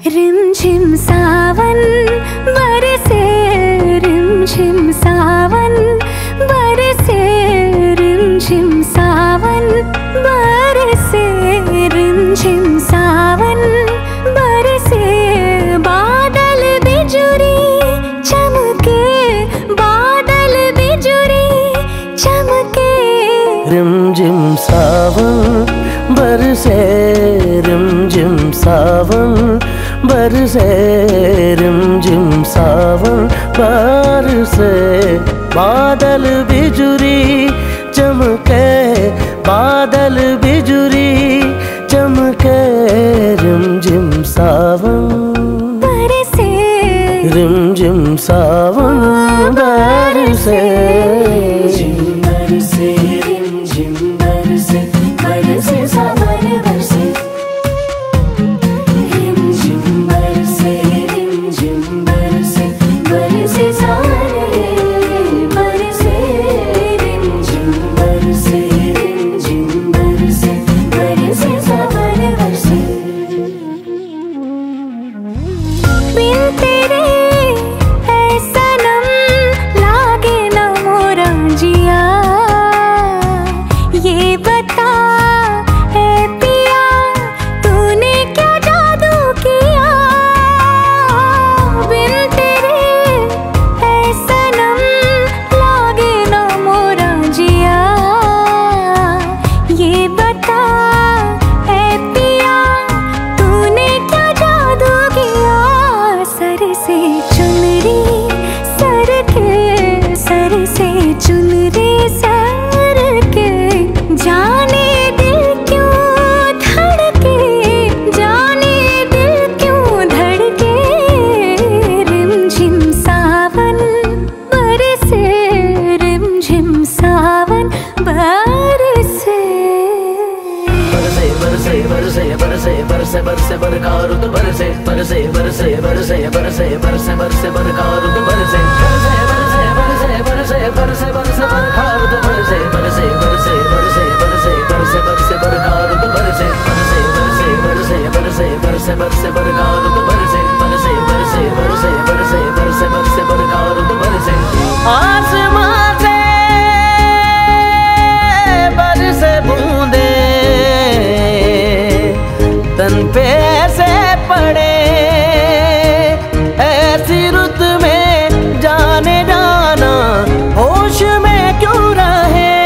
रिमझिम सावन बरसे, रिमझिम सावन बरसे, रिमझिम सावन बरसे, रिमझिम सावन बरसे। बादल बिजुरी चमके, बादल बिजुरी चमके। रिमझिम सावन बरसे, रिमझिम सावन बरसे, रिमझिम सावन बरसे। बादल बिजुरी चमके, बादल बिजुरी चमके। रिमझिम सावन बरसे, रिमझिम सावन बरसे। बरसे, रिमझिम बरसे, बरसे सावन बरसे। रिमझिम बरसे, रिमझिम बरसे, बरसे सावन बरसे। रिमझिम बरसे, रिमझिम बरसे, बरसे सावन बरसे। बिन तेरे है सनम लागे न मोरा जिया। ये बता है पिया तूने क्या जादू किया। बिन तेरे है सनम लागे न मोरा जिया। ये बता है पिया तूने क्या जादू किया। सर से चुनरी सर के, सर से चुनरी सर के। जाने दिल क्यों धड़के, जाने दिल क्यों धड़के। रिमझिम सावन बरसे, रिमझिम सावन बरसे। बरसे बरसे बरसे बरसे बरसे बरसे बरखा रुत बरसे, बरसे बरसे बरसे बरसे बरसे बरसे बरखा रुत बरसे। बरसे बरसे बरसे बरसे बरसे बरसे बरखा रुत बरसे, बरसे बरसे बरसे बरसे बरसे बरसे बरखा रुत बरसे। बरसे बरसे बरसे बरसे बरसे बरसे बरखा रुत बरसे, बरसे बरसे बरसे बरसे बरसे बरसे बरखा रुत बरसे। आसमां से बरसे बूंदे तन पे ऐसे पड़े। ऐसी रुत में जाने जाना होश में क्यों रहे।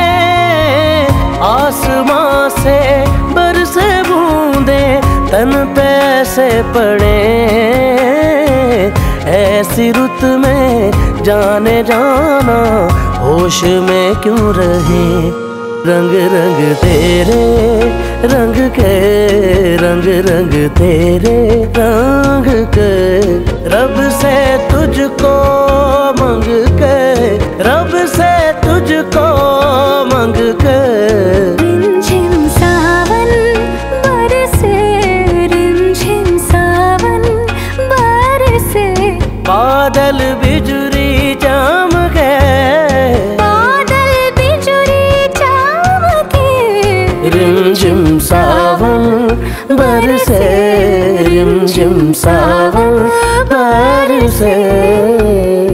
आसमां से बरसे बूंदे तन पे ऐसे पड़े। ऐसी रुत में जाने जाना होश में क्यों रहे। रंग रंग तेरे रंग के, रंग रंग तेरे रंग के। रब से तुझको मंग के, रब से तुझको मंग के। रिमझिम सावन बरसे, रिमझिम सावन बरसे। बादल बिजुरी चमके, बादल बिजुरी चमके। रिमझिम सावन बरसे, रिमझिम सावन बरसे।